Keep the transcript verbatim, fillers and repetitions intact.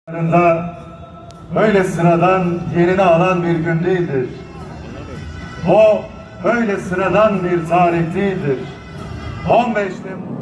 Öyle sıradan yerini alan bir gün değildir. O öyle sıradan bir tarih değildir. on beş Temmuz